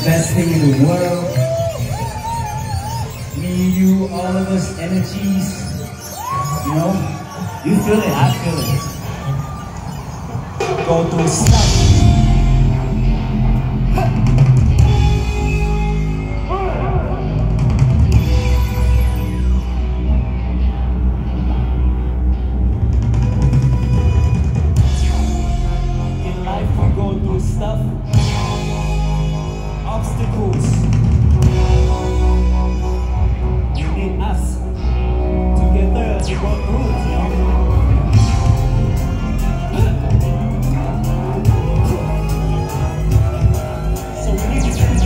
best thing in the world. Me, you, all of us energies. You know? You feel it, I feel it. Go through stuff. Stuff, obstacles. You need us together to go through it, you know. So we need to keep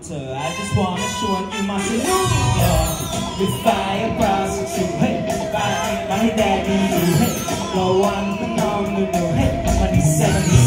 เธอ I just wanna ชวนอยู่มาสนุก yeah with fire prostitute เฮ้ยไปให้แดดดีดูเฮ้ยระวังน้องหนูเฮ้ยมันดีเซน